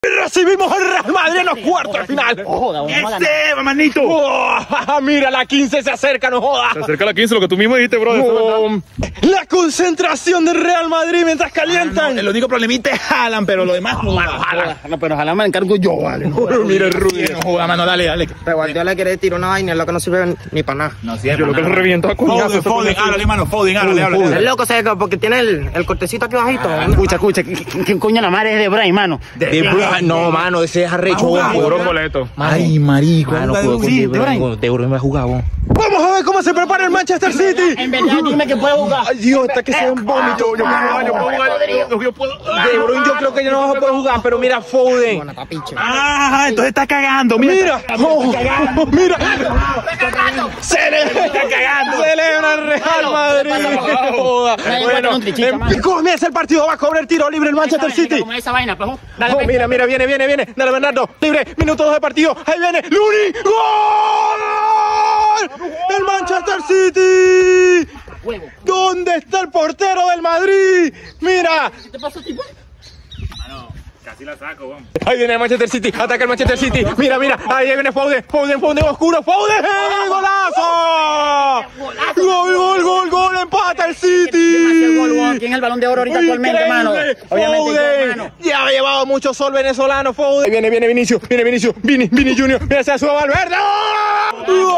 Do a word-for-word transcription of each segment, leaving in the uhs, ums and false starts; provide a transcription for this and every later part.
Recibimos al Real Madrid en los cuartos de final. Oh, joda, ¡Este, manito! Oh, mira, la quince se acerca, no joda. Se acerca la quince, lo que tú mismo dijiste, bro. Oh, la concentración del Real Madrid mientras calientan. Ah, no, el único problemita es Haaland, pero lo demás no, mano, Haaland. No, pero Haaland me encargo yo, vale. No, oh, mira el Rudy. No joda, mano, dale, dale. Pero Guardiola quiere tirar una vaina, es lo que no sirve ni para nada. No sirve. Yo lo que lo reviento a Foden, Foden, háblale, mano, Foden, háblale, háblale. El loco se porque tiene el, el cortecito aquí bajito. Escucha, escucha, ¿qué coño la madre es de Bray, mano? No, mano, ese es arrecho. Puro boleto. Ay, marico. Mano, de jugó con sí, De Bruyne. De Bruyne va a jugar, vos. Vamos a ver cómo se prepara el Manchester City. En verdad, dime que puede jugar. Ay, Dios, hasta que sea un vómito. Yo puedo jugar, yo puedo jugar. Yo puedo. De Bruyne yo creo que ya no vas a poder jugar, pero mira Foden. Ah, entonces está cagando. Mira, oh, mira. Celebra, Está cagando. celebra el Real Madrid. Joda. Bueno, em, comienza el partido, va a cobrar tiro libre el Manchester City. Como esa vaina, pues. Oh, mira, mira, viene, viene, viene. Dale, Bernardo. Libre, minuto dos de partido. Ahí viene. Luni. ¡Gol! El Manchester City. ¿Dónde está el portero del Madrid? Mira. ¿Qué te pasa, tipo? Casi la saco, vamos. Ahí viene el Manchester City. Ataca el Manchester City. Mira, mira. Ahí viene Foden. Foden, Foden oscuro. Foden. ¡Golazo! Gol, gol, gol, gol. Empata el City. Demasiado gol, weón. ¿Quién es el Balón de Oro ahorita actualmente, mano? Foden. Yo, mano. Ya ha llevado mucho sol venezolano, Foden. Ahí viene, viene Vinicius. Viene Vinicius. Vini, Vini Junior. Mira, se sube Valverde. ¡Gol!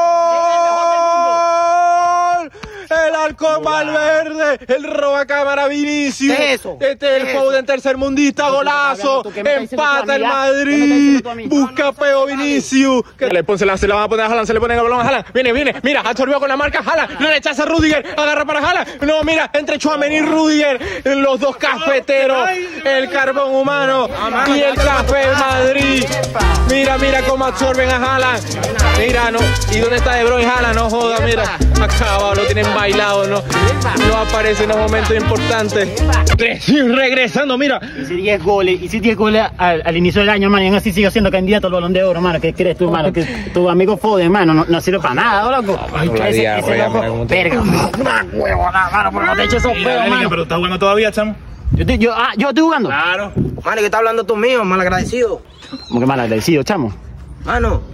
El halcón Valverde, el roba cámara Vinicius. ¿Qué es eso? Este es el Foden tercermundista, golazo. ¿Tú qué me estás diciendo tú a Empata mí, el ya? Madrid. ¿Qué me estás diciendo tú a mí? Busca peo Vinicius. Que le pon, se la, se la van a poner a Haaland, se le pone el balón a Haaland. Viene, viene, mira, absorbió con la marca Haaland. Lo rechaza a Rudiger, agarra para Haaland. No, mira, entre Tchouaméni y Rudiger, los dos cafeteros, el carbón humano y el café Madrid. Mira, mira cómo absorben a Haaland. Mira, no. ¿Y dónde está De Bruyne? Haaland, no joda, mira. Acabado, lo tienen bailado, no. No aparece en los momentos importantes. Regresando, mira. Hice diez goles, hice diez goles al, al inicio del año, mano, y aún así sigo siendo candidato al Balón de Oro, mano. ¿Qué crees tú, mano? Que tu amigo Foden, mano, no, no sirve para nada, loco. Ay, la ese, diabla, ese ya, loco, mira cómo te- verga. Una huevona, mano, pero no te eches esos pedos, mano. Pero está jugando todavía, chamo. Yo, estoy- yo, ah, yo estoy jugando. Claro. Mano, ¿qué está hablando tú mío, malagradecido? Como que mal agradecido, chamo. Mano,